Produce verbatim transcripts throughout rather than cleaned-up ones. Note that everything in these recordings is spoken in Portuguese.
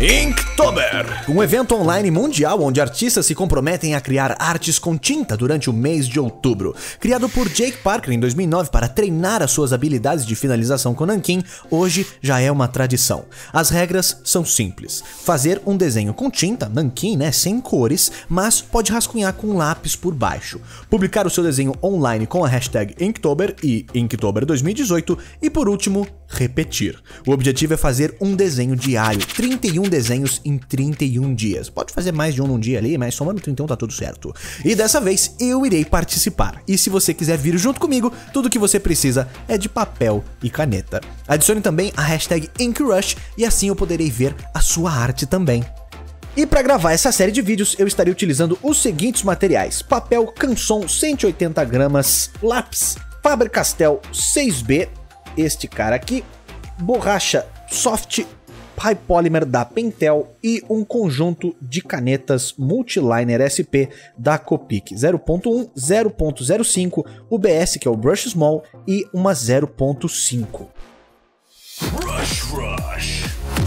Inktober, um evento online mundial onde artistas se comprometem a criar artes com tinta durante o mês de outubro. Criado por Jake Parker em dois mil e nove para treinar as suas habilidades de finalização com nanquim, hoje já é uma tradição. As regras são simples. Fazer um desenho com tinta, nanquim, né, sem cores, mas pode rascunhar com lápis por baixo. Publicar o seu desenho online com a hashtag Inktober e Inktober dois mil e dezoito e, por último, repetir. O objetivo é fazer um desenho diário, trinta e um desenhos em trinta e um dias. Pode fazer mais de um num dia ali, mas somando trinta e um tá tudo certo. E dessa vez eu irei participar. E se você quiser vir junto comigo, tudo que você precisa é de papel e caneta. Adicione também a hashtag InkRush e assim eu poderei ver a sua arte também. E para gravar essa série de vídeos, eu estarei utilizando os seguintes materiais: papel Canson cento e oitenta gramas, lápis Faber-Castell seis B, este cara aqui, borracha Soft High Polymer da Pentel e um conjunto de canetas Multiliner S P da Copic zero ponto um, zero ponto zero cinco, U B S, que é o Brush Small, e uma zero ponto cinco. Brush Rush.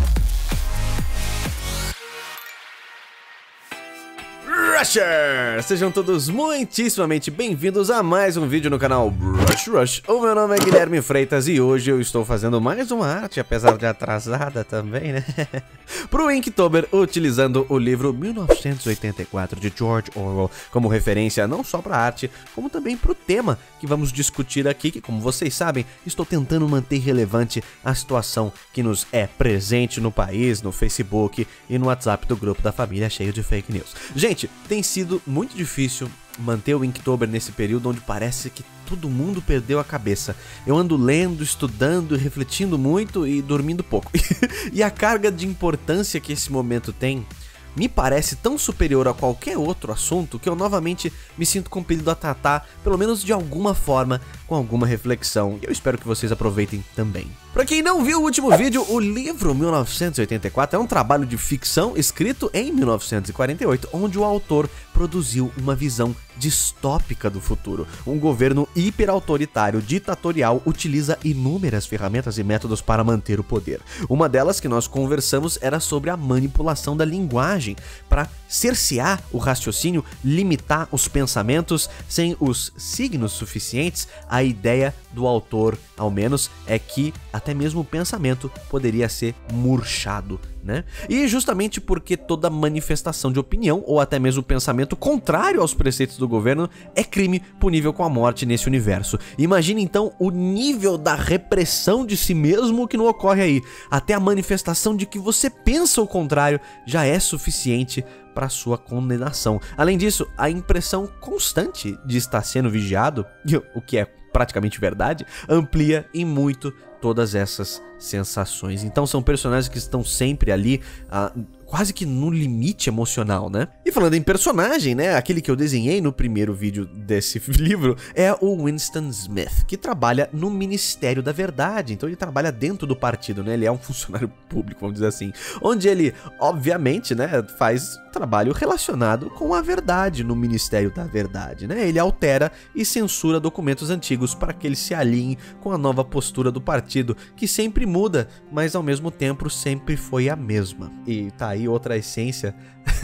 Rushers! Sejam todos muitíssimamente bem-vindos a mais um vídeo no canal Brush Rush. O meu nome é Guilherme Freitas e hoje eu estou fazendo mais uma arte, apesar de atrasada também, né? Pro Inktober, utilizando o livro mil novecentos e oitenta e quatro de George Orwell como referência não só para a arte, como também para o tema que vamos discutir aqui, que, como vocês sabem, estou tentando manter relevante a situação que nos é presente no país, no Facebook e no WhatsApp do grupo da família cheio de fake news. Gente, tem sido muito difícil manter o Inktober nesse período onde parece que todo mundo perdeu a cabeça. Eu ando lendo, estudando, refletindo muito e dormindo pouco. E a carga de importância que esse momento tem me parece tão superior a qualquer outro assunto que eu novamente me sinto compelido a tratar, pelo menos de alguma forma, com alguma reflexão. E eu espero que vocês aproveitem também. Pra quem não viu o último vídeo, o livro mil novecentos e oitenta e quatro é um trabalho de ficção escrito em mil novecentos e quarenta e oito, onde o autor produziu uma visão distópica do futuro. Um governo hiperautoritário, ditatorial, utiliza inúmeras ferramentas e métodos para manter o poder. Uma delas que nós conversamos era sobre a manipulação da linguagem, para cercear o raciocínio, limitar os pensamentos sem os signos suficientes. A ideia do autor, ao menos, é que até mesmo o pensamento poderia ser murchado, né? E justamente porque toda manifestação de opinião ou até mesmo pensamento contrário aos preceitos do governo é crime punível com a morte nesse universo. Imagine então o nível da repressão de si mesmo que não ocorre aí. Até a manifestação de que você pensa o contrário já é suficiente para sua condenação. Além disso, a impressão constante de estar sendo vigiado, o que é praticamente verdade, amplia em muito todas essas sensações. Então são personagens que estão sempre ali, uh, quase que no limite emocional, né? E falando em personagem, né, aquele que eu desenhei no primeiro vídeo desse livro é o Winston Smith, que trabalha no Ministério da Verdade. Então ele trabalha dentro do partido, né? Ele é um funcionário público, vamos dizer assim, onde ele, obviamente, né, faz trabalho relacionado com a verdade no Ministério da Verdade, né? Ele altera e censura documentos antigos para que ele se alinhe com a nova postura do partido, que sempre muda, mas ao mesmo tempo sempre foi a mesma. E tá aí outra essência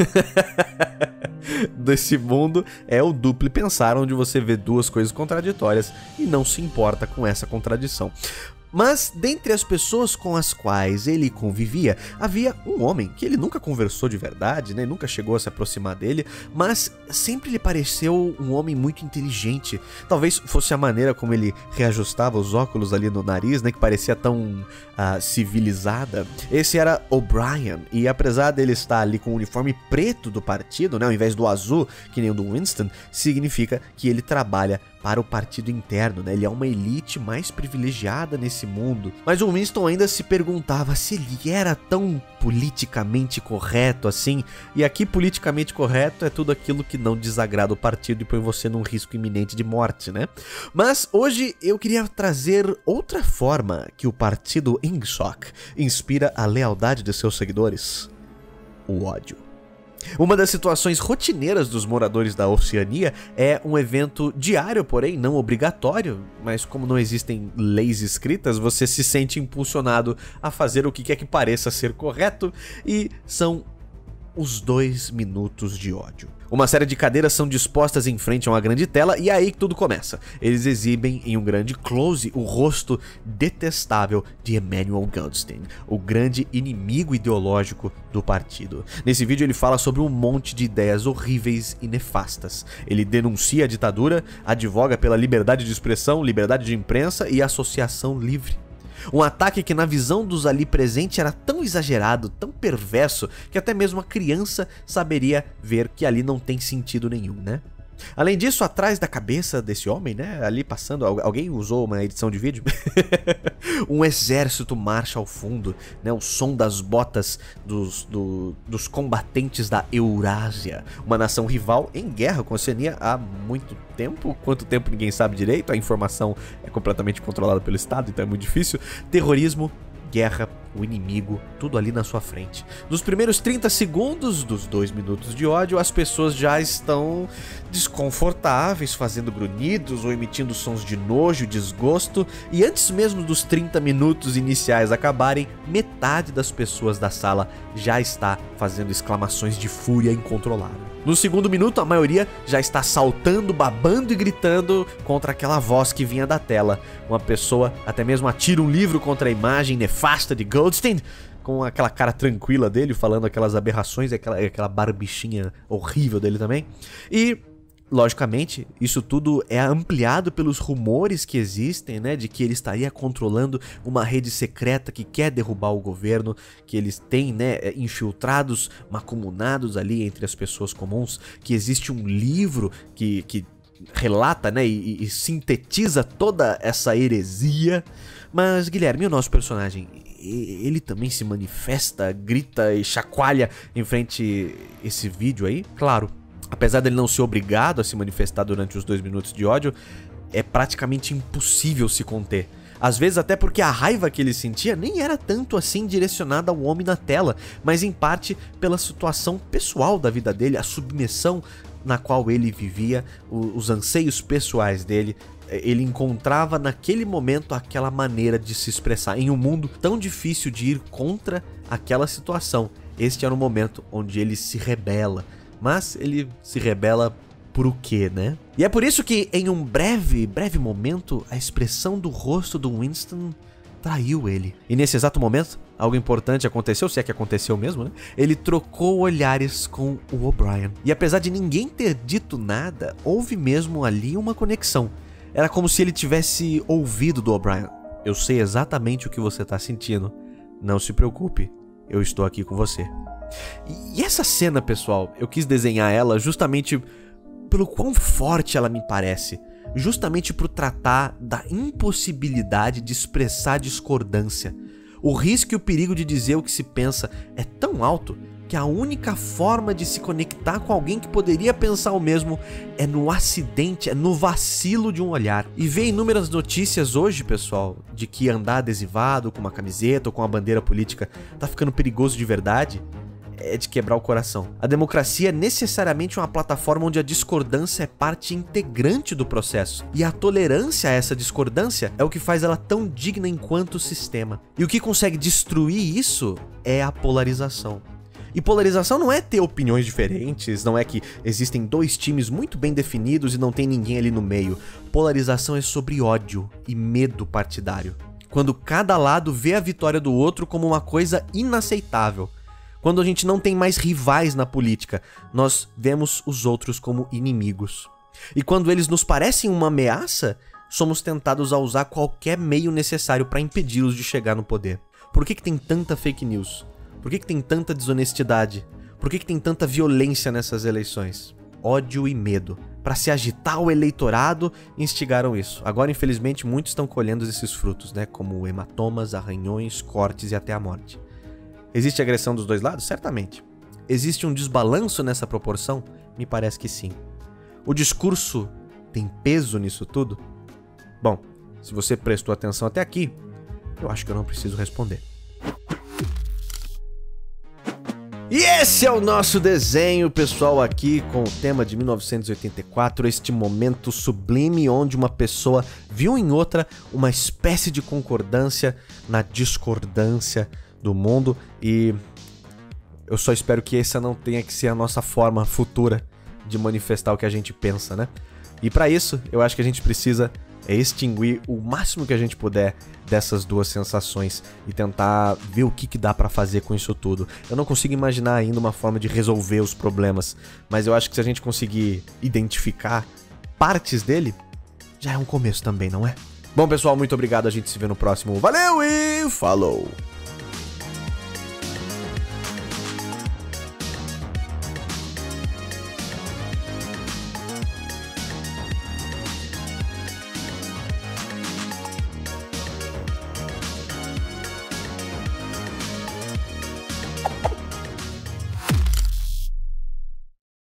desse mundo, é o duplo pensar, onde você vê duas coisas contraditórias e não se importa com essa contradição. Mas, dentre as pessoas com as quais ele convivia, havia um homem que ele nunca conversou de verdade, né? Nunca chegou a se aproximar dele, mas sempre lhe pareceu um homem muito inteligente. Talvez fosse a maneira como ele reajustava os óculos ali no nariz, né? Que parecia tão uh, civilizada. Esse era O'Brien, e apesar dele estar ali com o uniforme preto do partido, né? Ao invés do azul, que nem o do Winston, significa que ele trabalha para o partido interno, né? Ele é uma elite mais privilegiada nesse mundo. Mas o Winston ainda se perguntava se ele era tão politicamente correto assim. E aqui politicamente correto é tudo aquilo que não desagrada o partido e põe você num risco iminente de morte, né? Mas hoje eu queria trazer outra forma que o partido Ingsoc inspira a lealdade de seus seguidores: o ódio. Uma das situações rotineiras dos moradores da Oceania é um evento diário, porém não obrigatório, mas como não existem leis escritas, você se sente impulsionado a fazer o que quer que pareça ser correto, e são os dois minutos de ódio. Uma série de cadeiras são dispostas em frente a uma grande tela e é aí que tudo começa. Eles exibem em um grande close o rosto detestável de Emmanuel Goldstein, o grande inimigo ideológico do partido. Nesse vídeo ele fala sobre um monte de ideias horríveis e nefastas. Ele denuncia a ditadura, advoga pela liberdade de expressão, liberdade de imprensa e associação livre. Um ataque que na visão dos ali presentes era tão exagerado, tão perverso, que até mesmo a criança saberia ver que ali não tem sentido nenhum, né? Além disso, atrás da cabeça desse homem, né, ali passando, alguém usou uma edição de vídeo? Um exército marcha ao fundo, né, o som das botas dos, do, dos combatentes da Eurásia, uma nação rival em guerra com a Oceania há muito tempo. Quanto tempo ninguém sabe direito, a informação é completamente controlada pelo Estado, então é muito difícil. Terrorismo, guerra, o inimigo, tudo ali na sua frente. Nos primeiros trinta segundos dos dois minutos de ódio, as pessoas já estão desconfortáveis, fazendo grunhidos ou emitindo sons de nojo e desgosto, e antes mesmo dos trinta minutos iniciais acabarem, metade das pessoas da sala já está fazendo exclamações de fúria incontrolável. No segundo minuto, a maioria já está saltando, babando e gritando contra aquela voz que vinha da tela. Uma pessoa até mesmo atira um livro contra a imagem nefasta de Goldstein, com aquela cara tranquila dele, falando aquelas aberrações, aquela, aquela barbichinha horrível dele também. E, logicamente, isso tudo é ampliado pelos rumores que existem, né, de que ele estaria controlando uma rede secreta que quer derrubar o governo, que eles têm, né, infiltrados, macumunados ali entre as pessoas comuns, que existe um livro que, que relata, né, e, e sintetiza toda essa heresia. Mas, Guilherme, o nosso personagem, ele também se manifesta, grita e chacoalha em frente a esse vídeo aí? Claro. Apesar dele não ser obrigado a se manifestar durante os dois minutos de ódio, é praticamente impossível se conter. Às vezes até porque a raiva que ele sentia nem era tanto assim direcionada ao homem na tela, mas em parte pela situação pessoal da vida dele, a submissão na qual ele vivia, os anseios pessoais dele. Ele encontrava naquele momento aquela maneira de se expressar. Em um mundo tão difícil de ir contra aquela situação, este era o momento onde ele se rebela. Mas ele se rebela por o quê, né? E é por isso que em um breve, breve momento, a expressão do rosto do Winston traiu ele. E nesse exato momento, algo importante aconteceu, se é que aconteceu mesmo, né? Ele trocou olhares com o O'Brien. E apesar de ninguém ter dito nada, houve mesmo ali uma conexão. Era como se ele tivesse ouvido do O'Brien. Eu sei exatamente o que você tá sentindo. Não se preocupe, eu estou aqui com você. E essa cena, pessoal, eu quis desenhar ela justamente pelo quão forte ela me parece. Justamente por tratar da impossibilidade de expressar discordância. O risco e o perigo de dizer o que se pensa é tão alto que a única forma de se conectar com alguém que poderia pensar o mesmo é no acidente, é no vacilo de um olhar. E ver inúmeras notícias hoje, pessoal, de que andar adesivado com uma camiseta ou com uma bandeira política tá ficando perigoso de verdade, é de quebrar o coração. A democracia é necessariamente uma plataforma onde a discordância é parte integrante do processo. E a tolerância a essa discordância é o que faz ela tão digna enquanto sistema. E o que consegue destruir isso é a polarização. E polarização não é ter opiniões diferentes, não é que existem dois times muito bem definidos e não tem ninguém ali no meio. Polarização é sobre ódio e medo partidário. Quando cada lado vê a vitória do outro como uma coisa inaceitável. Quando a gente não tem mais rivais na política, nós vemos os outros como inimigos. E quando eles nos parecem uma ameaça, somos tentados a usar qualquer meio necessário para impedi-los de chegar no poder. Por que que tem tanta fake news? Por que que tem tanta desonestidade? Por que que tem tanta violência nessas eleições? Ódio e medo. Para se agitar o eleitorado, instigaram isso. Agora, infelizmente, muitos estão colhendo esses frutos, né? Como hematomas, arranhões, cortes e até a morte. Existe agressão dos dois lados? Certamente. Existe um desbalanço nessa proporção? Me parece que sim. O discurso tem peso nisso tudo? Bom, se você prestou atenção até aqui, eu acho que eu não preciso responder. E esse é o nosso desenho, pessoal, aqui com o tema de mil novecentos e oitenta e quatro, este momento sublime onde uma pessoa viu em outra uma espécie de concordância na discordância do mundo, e eu só espero que essa não tenha que ser a nossa forma futura de manifestar o que a gente pensa, né? E pra isso, eu acho que a gente precisa é extinguir o máximo que a gente puder dessas duas sensações e tentar ver o que, que dá pra fazer com isso tudo. Eu não consigo imaginar ainda uma forma de resolver os problemas, mas eu acho que se a gente conseguir identificar partes dele, já é um começo também, não é? Bom, pessoal, muito obrigado, a gente se vê no próximo. Valeu e falou!